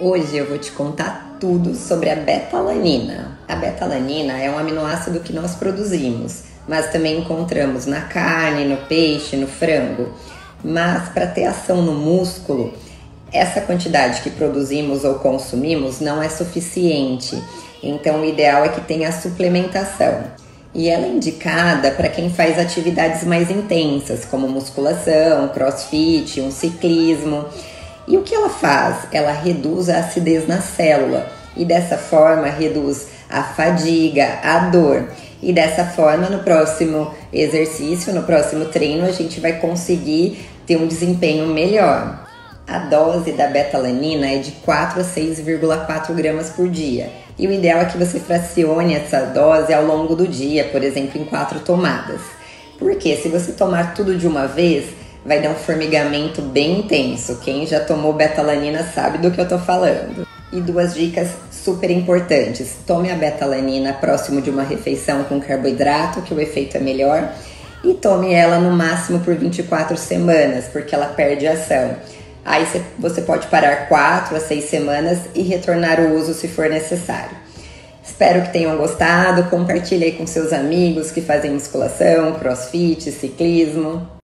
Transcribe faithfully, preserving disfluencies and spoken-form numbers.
Hoje eu vou te contar tudo sobre a betalanina. A betalanina é um aminoácido que nós produzimos, mas também encontramos na carne, no peixe, no frango. Mas para ter ação no músculo, essa quantidade que produzimos ou consumimos não é suficiente. Então o ideal é que tenha suplementação. E ela é indicada para quem faz atividades mais intensas, como musculação, crossfit, um ciclismo. E o que ela faz? Ela reduz a acidez na célula e dessa forma reduz a fadiga, a dor. E dessa forma, no próximo exercício, no próximo treino, a gente vai conseguir ter um desempenho melhor. A dose da betalanina é de quatro a seis vírgula quatro gramas por dia. E o ideal é que você fracione essa dose ao longo do dia, por exemplo, em quatro tomadas. Porque se você tomar tudo de uma vez, vai dar um formigamento bem intenso. Quem já tomou betalanina sabe do que eu tô falando. E duas dicas super importantes. Tome a betalanina próximo de uma refeição com carboidrato, que o efeito é melhor. E tome ela no máximo por vinte e quatro semanas, porque ela perde ação. Aí você pode parar quatro a seis semanas e retornar o uso se for necessário. Espero que tenham gostado. Compartilhe aí com seus amigos que fazem musculação, crossfit, ciclismo.